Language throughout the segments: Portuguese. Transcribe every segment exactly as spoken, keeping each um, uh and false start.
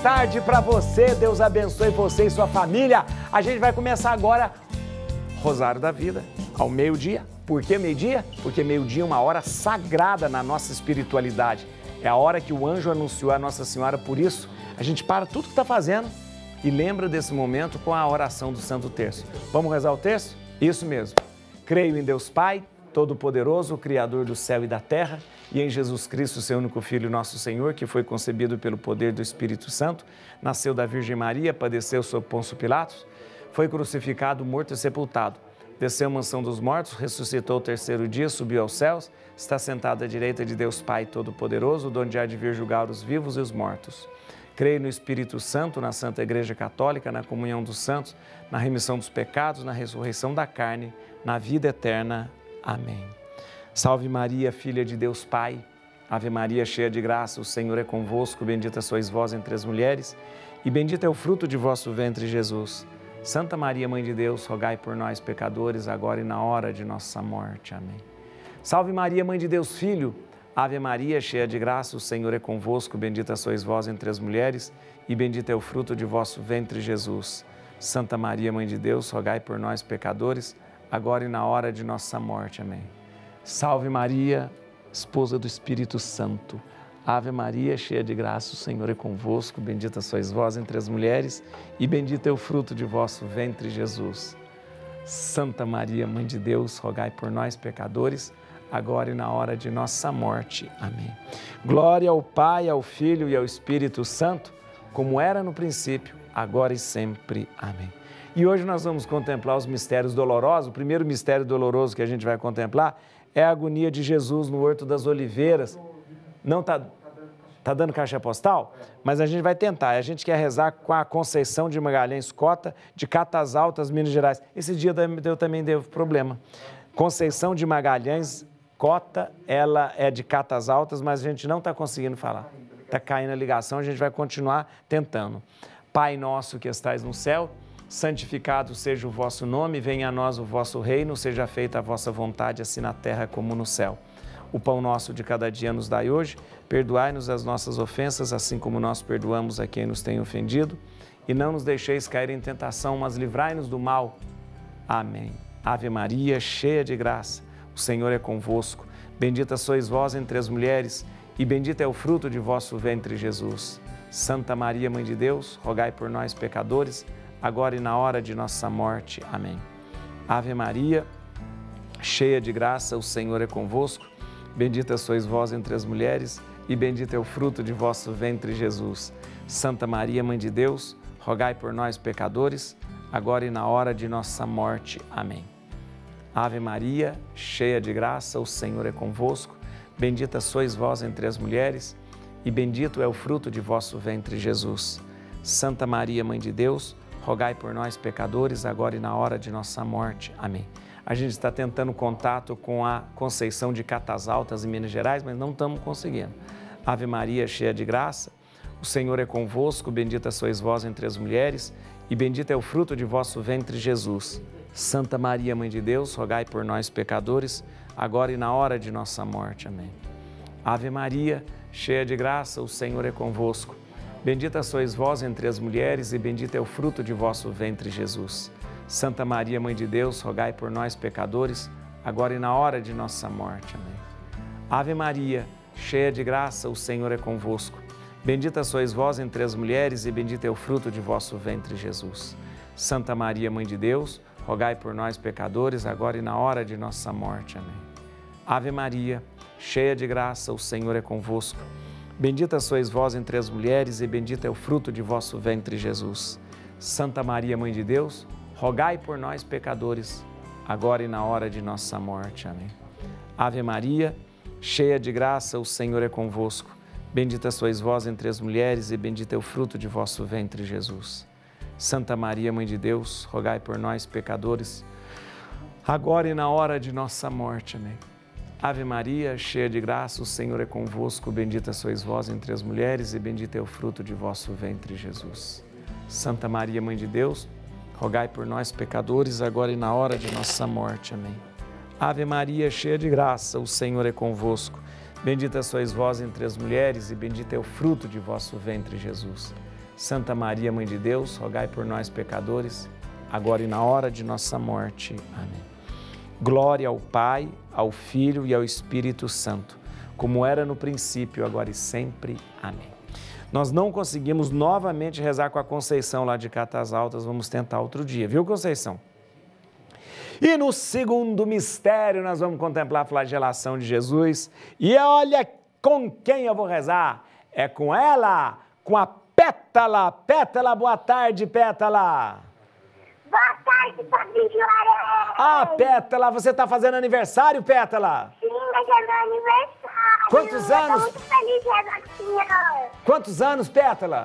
tarde para você, Deus abençoe você e sua família. A gente vai começar agora Rosário da Vida, ao meio-dia. Por que meio-dia? Porque meio-dia é uma hora sagrada na nossa espiritualidade. É a hora que o anjo anunciou a Nossa Senhora, por isso a gente para tudo que está fazendo e lembra desse momento com a oração do Santo Terço. Vamos rezar o terço? Isso mesmo. Creio em Deus Pai, Todo-Poderoso, Criador do céu e da terra, e em Jesus Cristo, seu único Filho, nosso Senhor, que foi concebido pelo poder do Espírito Santo, nasceu da Virgem Maria, padeceu sob Pôncio Pilatos, foi crucificado, morto e sepultado. Desceu à mansão dos mortos, ressuscitou o terceiro dia, subiu aos céus, está sentado à direita de Deus Pai Todo-Poderoso, donde há de vir julgar os vivos e os mortos. Creio no Espírito Santo, na Santa Igreja Católica, na comunhão dos santos, na remissão dos pecados, na ressurreição da carne, na vida eterna. Amém. Salve Maria, filha de Deus Pai, Ave Maria, cheia de graça, o Senhor é convosco, bendita sois vós entre as mulheres, e bendito é o fruto de vosso ventre, Jesus. Santa Maria, Mãe de Deus, rogai por nós, pecadores, agora e na hora de nossa morte. Amém. Salve Maria, Mãe de Deus, Filho, Ave Maria, cheia de graça, o Senhor é convosco, bendita sois vós entre as mulheres, e bendito é o fruto de vosso ventre, Jesus. Santa Maria, Mãe de Deus, rogai por nós, pecadores, agora e na hora de nossa morte. Amém. Salve Maria, esposa do Espírito Santo. Ave Maria, cheia de graça, o Senhor é convosco, bendita sois vós entre as mulheres, e bendito é o fruto de vosso ventre, Jesus. Santa Maria, Mãe de Deus, rogai por nós, pecadores, agora e na hora de nossa morte. Amém. Glória ao Pai, ao Filho e ao Espírito Santo, como era no princípio, agora e sempre. Amém. E hoje nós vamos contemplar os mistérios dolorosos. O primeiro mistério doloroso que a gente vai contemplar é a agonia de Jesus no Horto das Oliveiras. Não está tá dando caixa postal? Mas a gente vai tentar. A gente quer rezar com a Conceição de Magalhães Cota, de Catas Altas, Minas Gerais. Esse dia eu também deu problema. Conceição de Magalhães Cota, ela é de Catas Altas, mas a gente não está conseguindo falar. Está caindo a ligação, a gente vai continuar tentando. Pai nosso que estais no céu, santificado seja o vosso nome, venha a nós o vosso reino, seja feita a vossa vontade, assim na terra como no céu. O pão nosso de cada dia nos dai hoje, perdoai-nos as nossas ofensas, assim como nós perdoamos a quem nos tem ofendido, e não nos deixeis cair em tentação, mas livrai-nos do mal. Amém. Ave Maria, cheia de graça, o Senhor é convosco, bendita sois vós entre as mulheres, e bendito é o fruto de vosso ventre, Jesus. Santa Maria, Mãe de Deus, rogai por nós, pecadores, agora e na hora de nossa morte. Amém. Ave Maria, cheia de graça, o Senhor é convosco, bendita sois vós entre as mulheres, e bendito é o fruto de vosso ventre, Jesus. Santa Maria, Mãe de Deus, rogai por nós, pecadores, agora e na hora de nossa morte. Amém. Ave Maria, cheia de graça, o Senhor é convosco, bendita sois vós entre as mulheres, e bendito é o fruto de vosso ventre, Jesus. Santa Maria, Mãe de Deus, rogai por nós, pecadores, agora e na hora de nossa morte. Amém. A gente está tentando contato com a Conceição de Catas Altas, em Minas Gerais, mas não estamos conseguindo. Ave Maria, cheia de graça, o Senhor é convosco, bendita sois vós entre as mulheres, e bendito é o fruto de vosso ventre, Jesus. Santa Maria, Mãe de Deus, rogai por nós, pecadores, agora e na hora de nossa morte. Amém. Ave Maria, cheia de graça, o Senhor é convosco. Bendita sois vós entre as mulheres, e bendito é o fruto de vosso ventre, Jesus. Santa Maria, Mãe de Deus, rogai por nós, pecadores, agora e na hora de nossa morte. Amém. Ave Maria, cheia de graça, o Senhor é convosco. Bendita sois vós entre as mulheres, e bendito é o fruto de vosso ventre, Jesus. Santa Maria, Mãe de Deus, rogai por nós, pecadores, agora e na hora de nossa morte. Amém. Ave Maria, cheia de graça, o Senhor é convosco. Bendita sois vós entre as mulheres, e bendito é o fruto de vosso ventre, Jesus. Santa Maria, Mãe de Deus, rogai por nós, pecadores, agora e na hora de nossa morte. Amém. Ave Maria, cheia de graça, o Senhor é convosco. Bendita sois vós entre as mulheres, e bendito é o fruto de vosso ventre, Jesus. Santa Maria, Mãe de Deus, rogai por nós, pecadores, agora e na hora de nossa morte. Amém. Ave Maria, cheia de graça, o Senhor é convosco, bendita sois vós entre as mulheres, e bendito é o fruto de vosso ventre, Jesus. Santa Maria, Mãe de Deus, rogai por nós, pecadores, agora e na hora de nossa morte. Amém. Ave Maria, cheia de graça, o Senhor é convosco, bendita sois vós entre as mulheres, e bendito é o fruto de vosso ventre, Jesus. Santa Maria, Mãe de Deus, rogai por nós, pecadores, agora e na hora de nossa morte. Amém. Glória ao Pai, ao Filho e ao Espírito Santo, como era no princípio, agora e sempre. Amém. Nós não conseguimos novamente rezar com a Conceição lá de Catas Altas, vamos tentar outro dia, viu, Conceição? E no segundo mistério nós vamos contemplar a flagelação de Jesus. E olha com quem eu vou rezar, é com ela, com a Pétala. Pétala, boa tarde, Pétala. Boa tarde, Padre Juarez. Ah, Pétala, você está fazendo aniversário, Pétala? Sim, mas é meu aniversário. Quantos eu anos? Eu tô muito feliz de rezar com o senhor. Quantos anos, Pétala?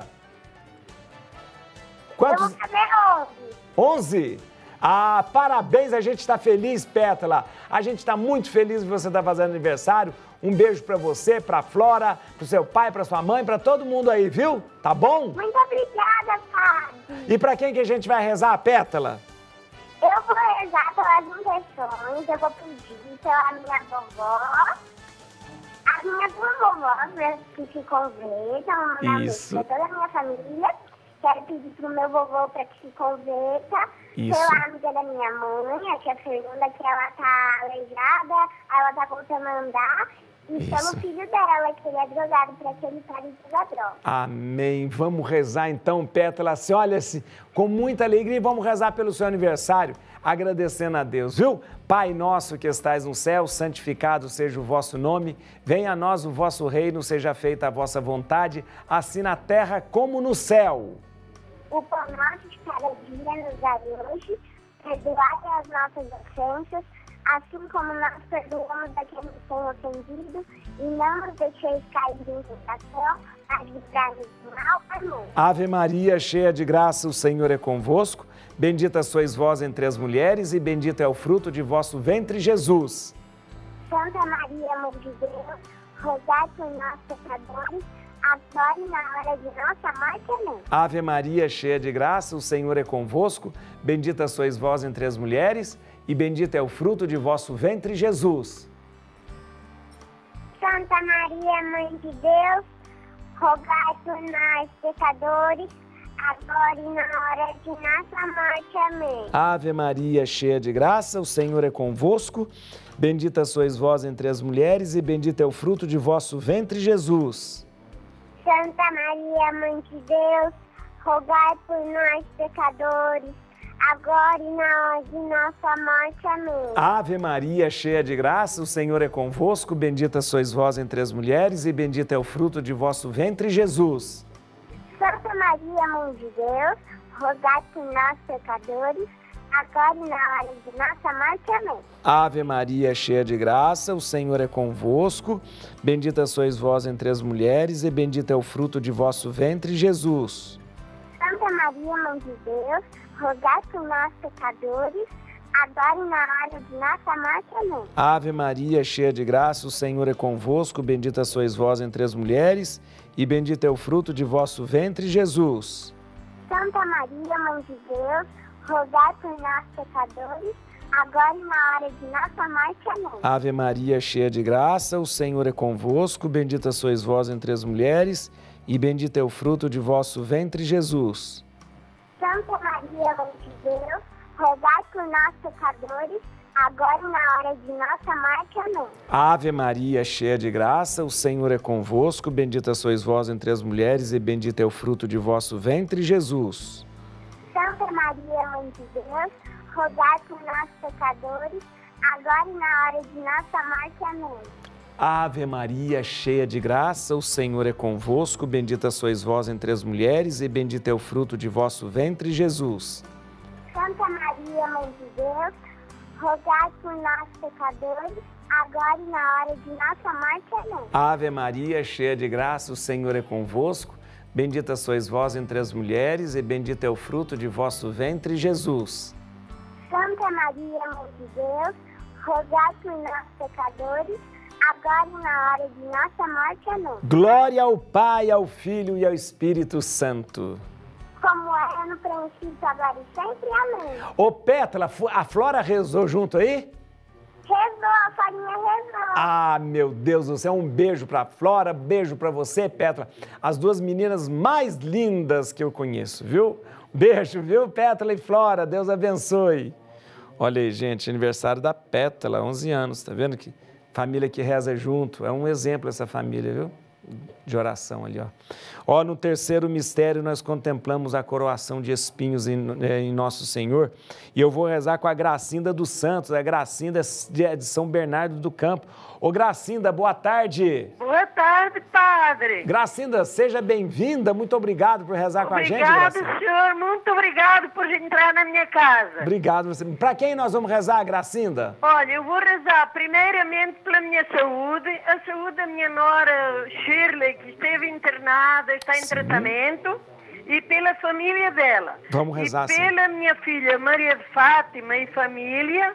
Quantos? Eu vou fazer onze. onze? Ah, parabéns, a gente está feliz, Pétala. A gente está muito feliz que você está fazendo aniversário. Um beijo para você, para a Flora, para o seu pai, para sua mãe, para todo mundo aí, viu? Tá bom? Muito obrigada, Padre. E para quem que a gente vai rezar, Pétala? Eu vou rezar pelas intenções, eu vou pedir pela minha vovó, as minhas duas vovós que se convertam, Isso. para toda a minha família. Quero pedir pro meu vovô para que se converta, Isso. pela amiga da minha mãe, a tia Fernanda, que ela tá aleijada, ela tá voltando a andar, e Isso. pelo filho dela, que ele é drogado, para que ele pare de usar droga. Amém. Vamos rezar então, Pétala. Assim, olha-se, com muita alegria, vamos rezar pelo seu aniversário, agradecendo a Deus, viu? Pai nosso que estais no céu, santificado seja o vosso nome, venha a nós o vosso reino, seja feita a vossa vontade, assim na terra como no céu. O pão nosso de cada dia nos dai hoje, perdoai as nossas ofensas, assim como nós perdoamos a quem nos tem ofendido, e não nos deixeis cair em tentação, mas livrai-nos do mal. Amém. Ave Maria, cheia de graça, o Senhor é convosco. Bendita sois vós entre as mulheres e bendito é o fruto de vosso ventre, Jesus. Santa Maria, Mãe de Deus, rogai por nós, pecadores, agora e na hora de nossa morte. Amém. Ave Maria, cheia de graça, o Senhor é convosco. Bendita sois vós entre as mulheres e bendito é o fruto de vosso ventre, Jesus. Santa Maria, Mãe de Deus, rogai por nós, pecadores, agora e na hora de nossa morte. Amém. Ave Maria, cheia de graça, o Senhor é convosco. Bendita sois vós entre as mulheres e bendito é o fruto de vosso ventre, Jesus. Santa Maria, Mãe de Deus, rogai por nós, pecadores, agora e na hora de nossa morte. Amém. Ave Maria, cheia de graça, o Senhor é convosco. Bendita sois vós entre as mulheres e bendito é o fruto de vosso ventre, Jesus. Santa Maria, Mãe de Deus, rogai por nós, pecadores, agora e na hora de nossa morte. Amém. Ave Maria, cheia de graça, o Senhor é convosco. Bendita sois vós entre as mulheres e bendito é o fruto de vosso ventre, Jesus. Santa Maria, Mãe de Deus, rogai por nós, pecadores, agora e na hora de nossa morte. Amém. Ave Maria, cheia de graça, o Senhor é convosco. Bendita sois vós entre as mulheres e bendito é o fruto de vosso ventre, Jesus. Santa Maria, Mãe de Deus, rogai por nós, pecadores, agora e na hora de nossa morte. Amém. Ave Maria, cheia de graça, o Senhor é convosco. Bendita sois vós entre as mulheres e bendito é o fruto de vosso ventre, Jesus. Santa Maria, Mãe de Deus, rogai por nós, pecadores, agora e na hora de nossa morte. Amém. Ave Maria, cheia de graça, o Senhor é convosco. Bendita sois vós entre as mulheres e bendito é o fruto de vosso ventre, Jesus. Santa Maria, Mãe de Deus, rogai por nós, pecadores, agora e na hora de nossa morte. Amém. Ave Maria, cheia de graça, o Senhor é convosco. Bendita sois vós entre as mulheres e bendito é o fruto de vosso ventre, Jesus. Santa Maria, Mãe de Deus, rogai por nós, pecadores, agora e na hora de nossa morte. Amém. Ave Maria, cheia de graça, o Senhor é convosco. Bendita sois vós entre as mulheres e bendito é o fruto de vosso ventre, Jesus. Santa Maria, Mãe de Deus, rogai por nós, pecadores, agora e na hora de nossa morte. Amém. Glória ao Pai, ao Filho e ao Espírito Santo. Como era no princípio, agora e sempre. Amém. Ô Pétala, a Flora rezou junto aí? Rezou. rezou, a Florinha rezou. Ah, meu Deus do céu, um beijo para Flora, beijo para você, Pétala. As duas meninas mais lindas que eu conheço, viu? Beijo, viu, Pétala e Flora, Deus abençoe. Olha aí, gente, aniversário da Pétala, onze anos, tá vendo que família que reza junto, é um exemplo essa família, viu? De oração ali, ó. Ó, no terceiro mistério nós contemplamos a coroação de espinhos em, em Nosso Senhor e eu vou rezar com a Gracinda dos Santos, a Gracinda de São Bernardo do Campo. Ô Gracinda, boa tarde. Boa tarde, padre. Gracinda, seja bem-vinda, muito obrigado por rezar Obrigado, com a gente, Gracinda. Obrigado, senhor, muito obrigado por entrar na minha casa. Obrigado. Para quem nós vamos rezar, Gracinda? Olha, eu vou rezar primeiramente pela minha saúde, a saúde da minha nora Shirley, que esteve internada, está em Sim. tratamento, e pela família dela. Vamos rezar, e sim. pela minha filha Maria de Fátima e família,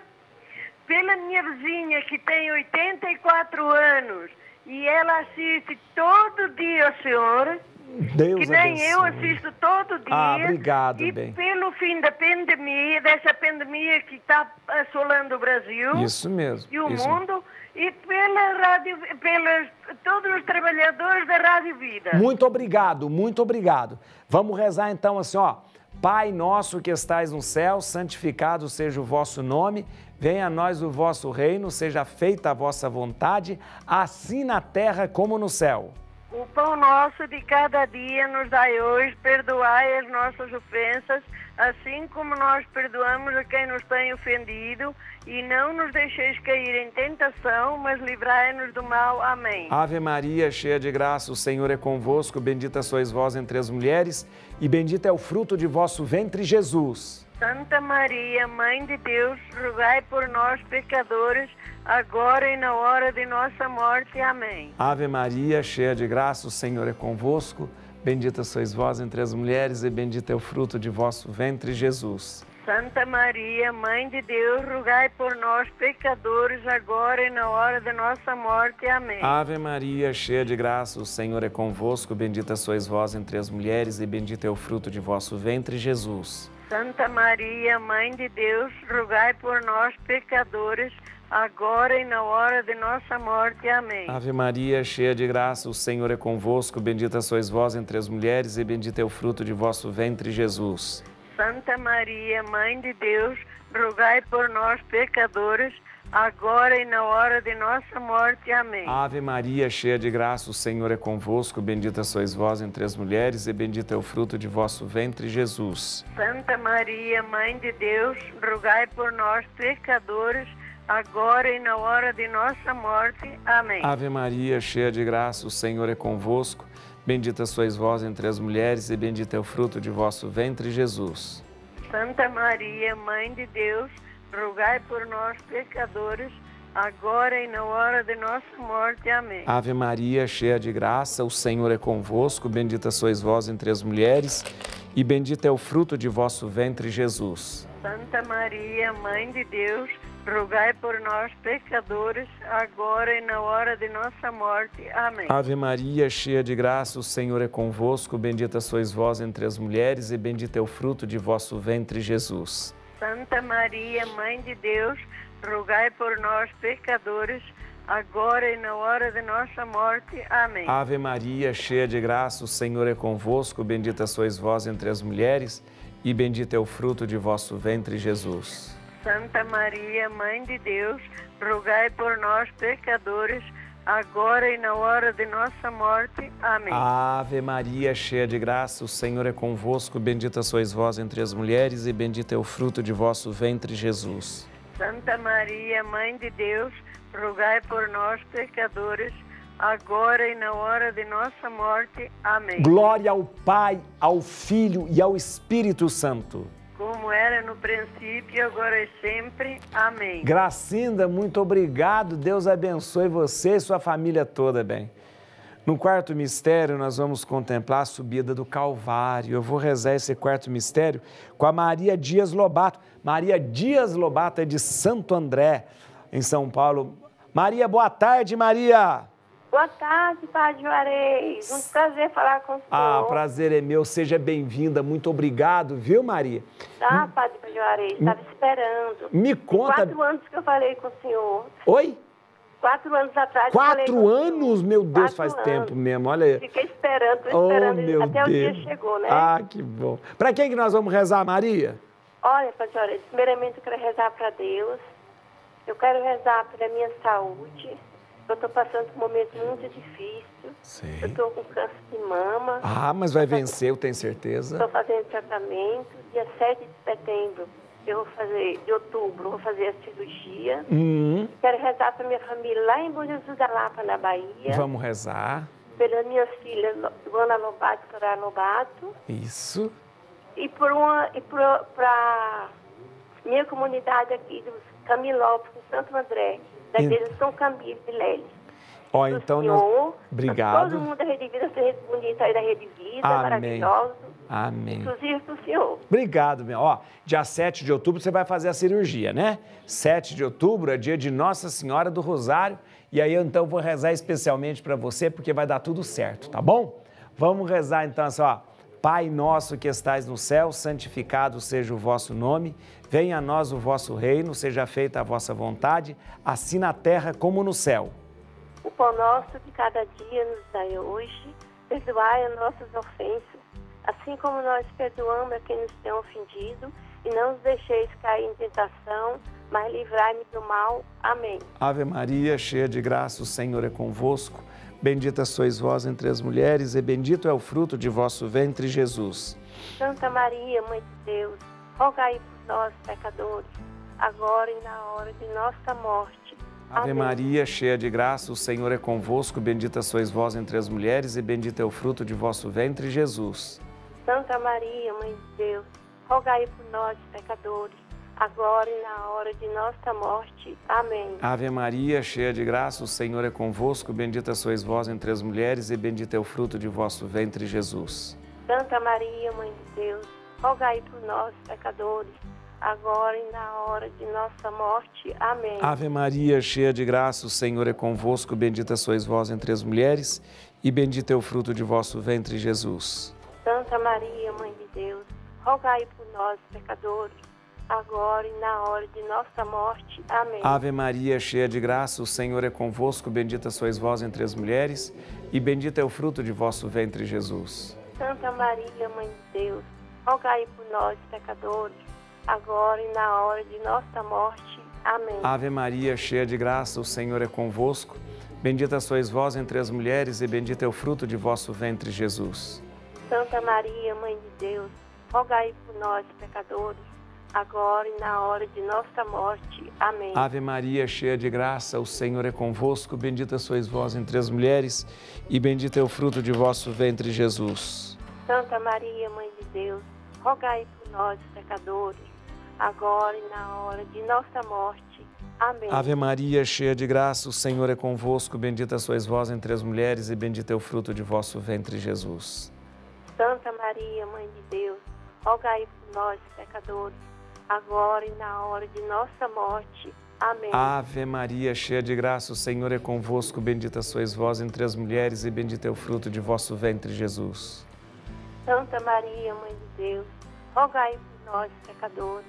pela minha vizinha que tem oitenta e quatro anos e ela assiste todo dia ao senhor, Deus que nem abençoe. eu assisto todo dia. Ah, obrigado, e bem. pelo fim da pandemia, dessa pandemia que está assolando o Brasil Isso mesmo. e o isso mundo, e pela rádio, pelos todos os trabalhadores da Rádio Vida. Muito obrigado, muito obrigado. Vamos rezar então assim, ó. Pai nosso que estais no céu, santificado seja o vosso nome, venha a nós o vosso reino, seja feita a vossa vontade, assim na terra como no céu. O pão nosso de cada dia nos dai hoje, perdoai as nossas ofensas, assim como nós perdoamos a quem nos tem ofendido, e não nos deixeis cair em tentação, mas livrai-nos do mal. Amém. Ave Maria, cheia de graça, o Senhor é convosco, bendita sois vós entre as mulheres, e bendito é o fruto de vosso ventre, Jesus. Santa Maria, Mãe de Deus, rogai por nós, pecadores, agora e na hora de nossa morte. Amém. Ave Maria, cheia de graça, o Senhor é convosco, bendita sois vós entre as mulheres, e bendito é o fruto de vosso ventre, Jesus. Santa Maria, Mãe de Deus, rogai por nós, pecadores, agora e na hora de nossa morte. Amém. Ave Maria, cheia de graça, o Senhor é convosco, bendita sois vós entre as mulheres, e bendito é o fruto de vosso ventre, Jesus. Santa Maria, Mãe de Deus, rogai por nós, pecadores, agora e na hora de nossa morte. Amém. Ave Maria, cheia de graça, o Senhor é convosco, bendita sois vós entre as mulheres, e bendito é o fruto de vosso ventre, Jesus. Santa Maria, Mãe de Deus, rogai por nós, pecadores, agora e na hora de nossa morte. Amém. Ave Maria, cheia de graça, o Senhor é convosco, bendita sois vós entre as mulheres, e bendito é o fruto de vosso ventre, Jesus. Santa Maria, Mãe de Deus, rogai por nós, pecadores, agora e na hora de nossa morte. Amém. Ave Maria, cheia de graça, o Senhor é convosco, bendita sois vós entre as mulheres, e bendito é o fruto de vosso ventre, Jesus. Santa Maria, Mãe de Deus, rogai por nós, pecadores, agora e na hora de nossa morte. Amém. Ave Maria, cheia de graça, o Senhor é convosco, bendita sois vós entre as mulheres, e bendito é o fruto de vosso ventre, Jesus. Santa Maria, Mãe de Deus, rogai por nós, pecadores, agora e na hora de nossa morte. Amém. Ave Maria, cheia de graça, o Senhor é convosco, bendita sois vós entre as mulheres, e bendito é o fruto de vosso ventre, Jesus. Santa Maria, Mãe de Deus, rogai por nós, pecadores, agora e na hora de nossa morte. Amém. Ave Maria, cheia de graça, o Senhor é convosco, bendita sois vós entre as mulheres, e bendito é o fruto de vosso ventre, Jesus. Santa Maria, Mãe de Deus, rogai por nós, pecadores, agora e na hora de nossa morte. Amém. Ave Maria, cheia de graça, o Senhor é convosco, bendita sois vós entre as mulheres, e bendito é o fruto de vosso ventre, Jesus. Santa Maria, Mãe de Deus, rogai por nós, pecadores, agora e na hora de nossa morte. Amém. Glória ao Pai, ao Filho e ao Espírito Santo. Como era no princípio, agora e sempre. Amém. Gracinda, muito obrigado. Deus abençoe você e sua família toda, bem. No quarto mistério, nós vamos contemplar a subida do Calvário. Eu vou rezar esse quarto mistério com a Maria Dias Lobato. Maria Dias Lobato é de Santo André, em São Paulo. Maria, boa tarde, Maria. Boa tarde, Padre Juarez. Um prazer falar com o senhor. Ah, prazer é meu. Seja bem-vinda. Muito obrigado, viu, Maria? Tá, Padre Juarez. Estava esperando. Me conta... Tem quatro anos que eu falei com o senhor. Oi? Quatro anos atrás. Quatro anos? Meu Deus, Quatro faz anos. tempo mesmo. Olha aí. Fiquei esperando, tô esperando. Oh, meu até Deus. o dia chegou, né? Ah, que bom. Para quem que nós vamos rezar, Maria? Olha, Padre Juarez, primeiramente eu quero rezar para Deus. Eu quero rezar pela minha saúde. Eu estou passando por um momento muito difícil. Sim. Eu estou com câncer de mama. Ah, mas vai vencer, eu tenho certeza. Estou fazendo tratamento. Dia sete de setembro, eu vou fazer, de outubro, eu vou fazer a cirurgia. Hum, Quero rezar para minha família lá em Bom Jesus da Lapa, na Bahia. vamos rezar. Pelas minhas filhas, Luana Lobato e Soraya Lobato. Isso. E por uma, e para minha comunidade aqui dos Camilópolis, em Santo André, da igreja São Camilo de Leles. Ó, Do então senhor, nós... Obrigado. Todo mundo da Rede Vida, ser bonito aí da Rede Vida, Amém. maravilhoso. Amém. Inclusive para o senhor. Obrigado, meu. Ó, dia sete de outubro você vai fazer a cirurgia, né? sete de outubro é dia de Nossa Senhora do Rosário. E aí, então, vou rezar especialmente para você, porque vai dar tudo certo, tá bom? Vamos rezar, então, assim, ó. Pai nosso que estais no céu, santificado seja o vosso nome. Venha a nós o vosso reino, seja feita a vossa vontade, assim na terra como no céu. O pão nosso de cada dia nos dai hoje. Perdoai as nossas ofensas, assim como nós perdoamos a quem nos tem ofendido. E não nos deixeis cair em tentação, mas livrai-me do mal. Amém. Ave Maria, cheia de graça, o Senhor é convosco. Bendita sois vós entre as mulheres, e bendito é o fruto de vosso ventre, Jesus. Santa Maria, Mãe de Deus, rogai por nós, pecadores, agora e na hora de nossa morte. Ave Amém. Maria, cheia de graça, o Senhor é convosco. Bendita sois vós entre as mulheres, e bendito é o fruto de vosso ventre, Jesus. Santa Maria, Mãe de Deus, rogai por nós, pecadores, agora e na hora de nossa morte. Amém. Ave Maria, cheia de graça, o Senhor é convosco. Bendita sois vós entre as mulheres, e bendito é o fruto de vosso ventre, Jesus. Santa Maria, Mãe de Deus, rogai por nós, pecadores, agora e na hora de nossa morte. Amém. Ave Maria, cheia de graça, o Senhor é convosco. Bendita sois vós entre as mulheres, e bendito é o fruto de vosso ventre, Jesus. Santa Maria, Mãe de Deus, rogai por nós, pecadores, agora e na hora de nossa morte. Amém. Ave Maria, cheia de graça, o Senhor é convosco. Bendita sois vós entre as mulheres, e bendito é o fruto de vosso ventre, Jesus. Santa Maria, Mãe de Deus, rogai por nós, pecadores, agora e na hora de nossa morte. Amém. Ave Maria, cheia de graça, o Senhor é convosco. Bendita sois vós entre as mulheres, e bendito é o fruto de vosso ventre, Jesus. Santa Maria, Mãe de Deus, rogai por nós, pecadores, agora e na hora de nossa morte. Amém. Ave Maria, cheia de graça, o Senhor é convosco. Bendita sois vós entre as mulheres, e bendito é o fruto de vosso ventre, Jesus. Santa Maria, Mãe de Deus, rogai por nós, pecadores, agora e na hora de nossa morte. Amém. Ave Maria, cheia de graça, o Senhor é convosco. Bendita sois vós entre as mulheres, e bendito é o fruto de vosso ventre, Jesus. Santa Maria, Mãe de Deus, rogai por nós, pecadores, agora e na hora de nossa morte. Amém. Ave Maria, cheia de graça, o Senhor é convosco. Bendita sois vós entre as mulheres, e bendito é o fruto de vosso ventre, Jesus. Santa Maria, Mãe de Deus, rogai por nós, pecadores,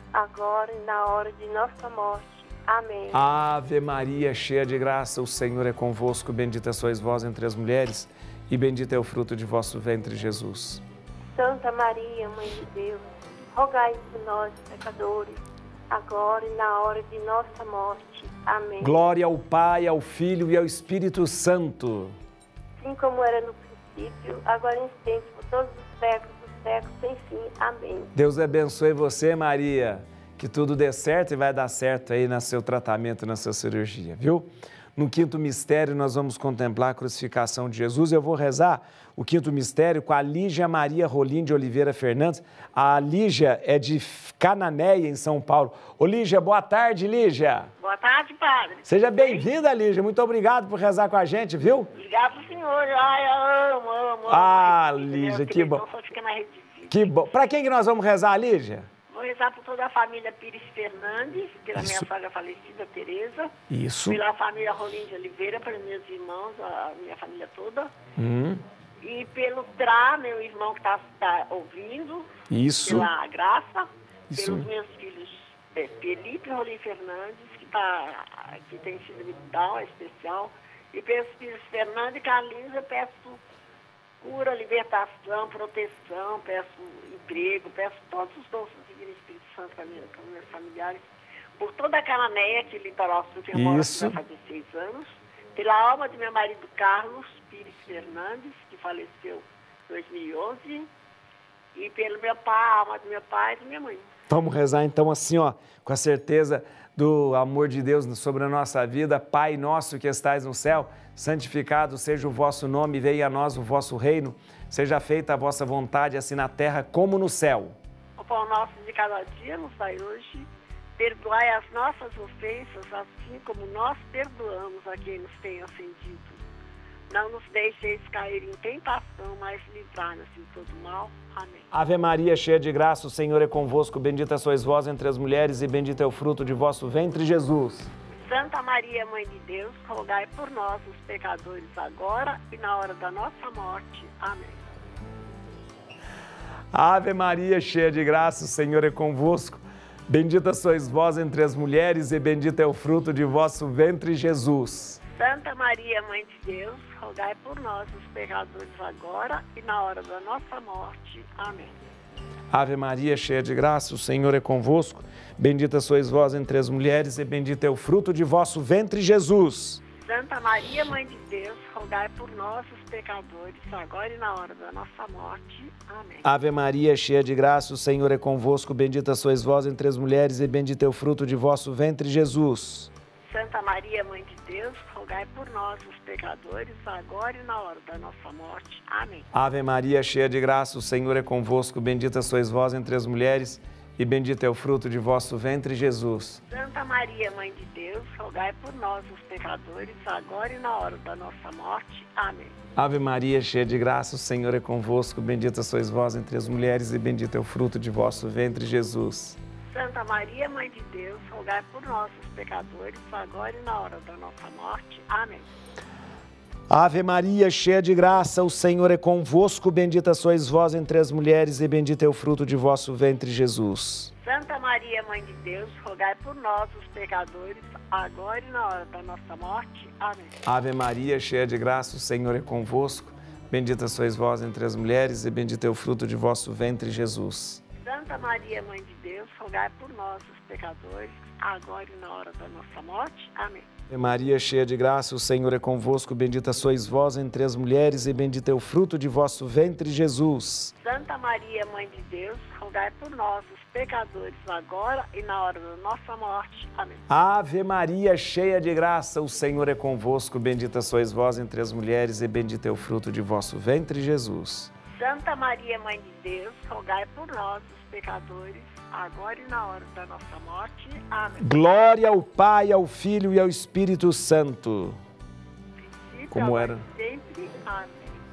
agora e na hora de nossa morte. Amém. Ave Maria, cheia de graça, o Senhor é convosco. Bendita sois vós entre as mulheres, e bendito é o fruto de vosso ventre, Jesus. Santa Maria, Mãe de Deus, rogai por nós, pecadores, agora e na hora de nossa morte. Amém. Glória ao Pai, ao Filho e ao Espírito Santo. Assim como era no princípio, agora em sempre, por todos os séculos dos séculos, sem fim. Amém. Deus abençoe você, Maria. Que tudo dê certo e vai dar certo aí no seu tratamento, na sua cirurgia, viu? No quinto mistério, nós vamos contemplar a crucificação de Jesus. Eu vou rezar o quinto mistério com a Lígia Maria Rolim de Oliveira Fernandes. A Lígia é de Cananéia, em São Paulo. Ô, Lígia, boa tarde, Lígia. Boa tarde, padre. Seja bem-vinda, Lígia. Muito obrigado por rezar com a gente, viu? Obrigado pro senhor. Ai, eu amo, amo, amo. Ah, Ai, Lígia, Deus, que bom. Só fica na rede. Que bom. Para quem que nós vamos rezar, Lígia? Vou rezar por toda a família Pires Fernandes, pela Isso. minha sogra falecida, Tereza. Isso. Pela família Rolim de Oliveira, pelos meus irmãos, a minha família toda. Hum. E pelo Tra, meu irmão que está tá ouvindo. Isso. Pela Graça. Isso. Pelos meus filhos, é, Felipe Rolim Fernandes, que, tá, que tem sido vital, especial. E pelos Pires Fernandes e Carlinhos, eu peço cura, libertação, proteção, peço emprego, peço todos os dons do Divino Espírito Santo para minha, para meus familiares, por toda a Cananéia, que Litoral Sul tem uma Isso. vai fazer seis anos, pela alma do meu marido Carlos Pires Fernandes, que faleceu em dois mil e onze, e pelo meu pai, a alma do meu pai e da minha mãe. Vamos rezar então assim, ó, com a certeza do amor de Deus sobre a nossa vida. Pai nosso que estais no céu, santificado seja o vosso nome, venha a nós o vosso reino, seja feita a vossa vontade, assim na terra como no céu. O pão nosso de cada dia nos dai hoje, perdoai as nossas ofensas, assim como nós perdoamos a quem nos tem ofendido. Não nos deixeis cair em tentação, mas livrai-nos de todo mal. Amém. Ave Maria, cheia de graça, o Senhor é convosco, bendita sois vós entre as mulheres e bendito é o fruto de vosso ventre, Jesus. Santa Maria, Mãe de Deus, rogai por nós, os pecadores, agora e na hora da nossa morte. Amém. Ave Maria, cheia de graça, o Senhor é convosco, bendita sois vós entre as mulheres e bendito é o fruto de vosso ventre, Jesus. Santa Maria, Mãe de Deus, rogai por nós, os pecadores, agora e na hora da nossa morte. Amém. Ave Maria, cheia de graça, o Senhor é convosco, bendita sois vós entre as mulheres e bendito é o fruto de vosso ventre, Jesus. Santa Maria, Mãe de Deus, rogai por nós, os pecadores, agora e na hora da nossa morte. Amém. Ave Maria, cheia de graça, o Senhor é convosco, bendita sois vós entre as mulheres e bendito é o fruto de vosso ventre, Jesus. Santa Maria, Mãe de Deus, rogai por nós, os pecadores, agora e na hora da nossa morte. Amém. Ave Maria, cheia de graça, o Senhor é convosco, bendita sois vós entre as mulheres e bendito é o fruto de vosso ventre, Jesus. Santa Maria, Mãe de Deus, rogai por nós, os pecadores, agora e na hora da nossa morte. Amém. Ave Maria, cheia de graça, o Senhor é convosco, bendita sois vós entre as mulheres e bendito é o fruto de vosso ventre, Jesus. Santa Maria, Mãe de Deus, rogai por nós, os pecadores, agora e na hora da nossa morte. Amém. Ave Maria, cheia de graça, o Senhor é convosco, bendita sois vós entre as mulheres e bendito é o fruto de vosso ventre, Jesus. Santa Maria, Mãe de Deus, rogai por nós, os pecadores, agora e na hora da nossa morte. Amém. Ave Maria, cheia de graça, o Senhor é convosco, bendita sois vós entre as mulheres e bendito é o fruto de vosso ventre, Jesus. Santa Maria, Mãe de Deus, rogai por nós, os pecadores, agora e na hora da nossa morte. Amém. Ave Maria, cheia de graça, o Senhor é convosco, bendita sois vós entre as mulheres e bendito é o fruto de vosso ventre, Jesus. Santa Maria, Mãe de Deus, rogai por nós, os pecadores, agora e na hora da nossa morte. Amém. Ave Maria, cheia de graça, o Senhor é convosco, bendita sois vós entre as mulheres e bendito é o fruto de vosso ventre, Jesus. Santa Maria, Mãe de Deus, rogai por nós, os pecadores, agora e na hora da nossa morte. Amém. Glória ao Pai, ao Filho e ao Espírito Santo. Princípio, Como agora era? e sempre. Amém.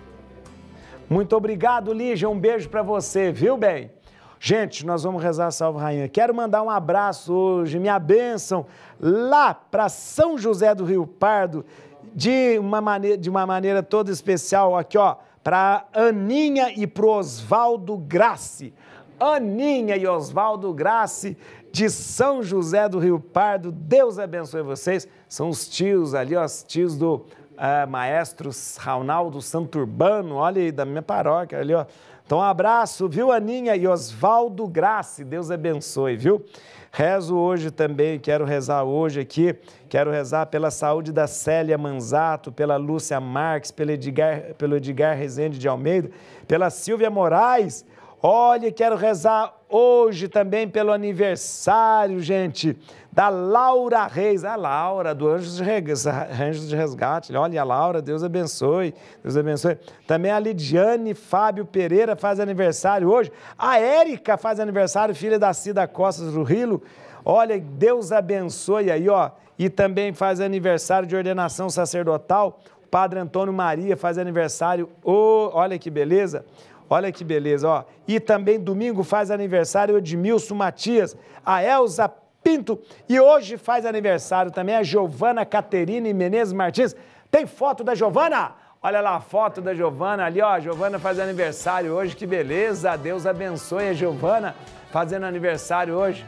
Muito obrigado, Lígia. Um beijo para você, viu, bem? Gente, nós vamos rezar a Salve Rainha. Quero mandar um abraço hoje, minha bênção, lá para São José do Rio Pardo, de uma maneira, de uma maneira toda especial, aqui, ó, para Aninha e para o Oswaldo Grace. Aninha e Oswaldo Grace, de São José do Rio Pardo. Deus abençoe vocês. São os tios ali, ó, os tios do uh, maestro Ronaldo Santurbano, olha aí, da minha paróquia ali, ó. Então, um abraço, viu, Aninha e Oswaldo Grace. Deus abençoe, viu? Rezo hoje também, quero rezar hoje aqui, quero rezar pela saúde da Célia Manzato, pela Lúcia Marques, pelo Edgar, pelo Edgar Rezende de Almeida, pela Silvia Moraes. Olha, quero rezar hoje também pelo aniversário, gente, da Laura Reis, a Laura, do Anjos de Resgate, Anjos de Resgate. Olha, a Laura, Deus abençoe, Deus abençoe. Também a Lidiane Fábio Pereira faz aniversário hoje. A Érica faz aniversário, filha da Cida Costa do Rilo. Olha, Deus abençoe aí, ó. E também faz aniversário de ordenação sacerdotal. O Padre Antônio Maria faz aniversário, oh, olha que beleza. Olha que beleza, ó. E também domingo faz aniversário o Edmilson Matias, a Elza Pinto, e hoje faz aniversário também a Giovana Caterine Menezes Martins. Tem foto da Giovana? Olha lá a foto da Giovana ali, ó. A Giovana faz aniversário hoje, que beleza. Deus abençoe a Giovana fazendo aniversário hoje.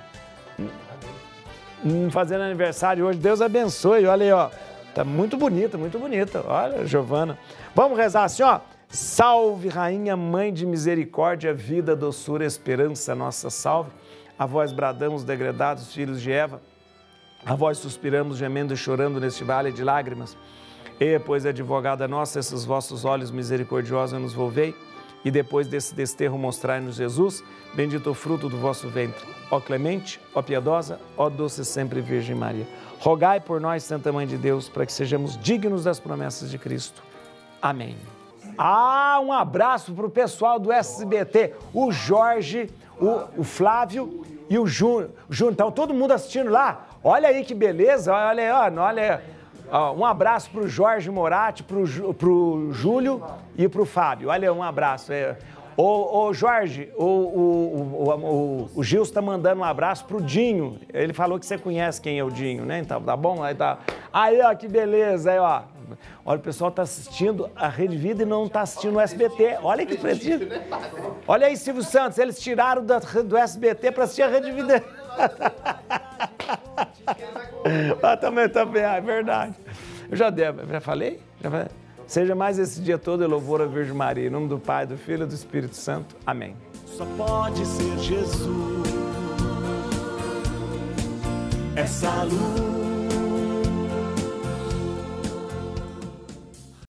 Hum, fazendo aniversário hoje, Deus abençoe. Olha aí, ó. Tá muito bonita, muito bonita. Olha, Giovana. Vamos rezar assim, ó. Salve, Rainha, Mãe de Misericórdia, vida, doçura, esperança, nossa salve. A vós bradamos, degredados filhos de Eva. A vós suspiramos, gemendo e chorando neste vale de lágrimas. E, pois, advogada nossa, esses vossos olhos misericordiosos nos volvei, e depois desse desterro mostrai-nos Jesus, bendito o fruto do vosso ventre. Ó clemente, ó piedosa, ó doce sempre Virgem Maria. Rogai por nós, Santa Mãe de Deus, para que sejamos dignos das promessas de Cristo. Amém. Ah, um abraço para o pessoal do S B T, o Jorge, o, o Flávio e o Júnior. Então, todo mundo assistindo lá. Olha aí que beleza, olha aí, olha aí. Um abraço para o Jorge Moratti, para o Júlio e para o Fábio. Olha, um abraço. Ô, ô Jorge, o, o, o, o, o Gil está mandando um abraço para o Dinho. Ele falou que você conhece quem é o Dinho, né? Então, tá bom? Aí, tá. Aí, ó, que beleza. Aí, ó. Olha, o pessoal está assistindo a Rede Vida e não está assistindo o S B T. Olha que prestígio. Olha aí, Silvio Santos, eles tiraram do, do S B T para assistir a Rede Vida. Ah, também, também, é verdade. Eu já devo, já falei? Já falei? Seja mais esse dia todo em louvor à Virgem Maria, em nome do Pai, do Filho e do Espírito Santo. Amém. Só pode ser Jesus, essa luz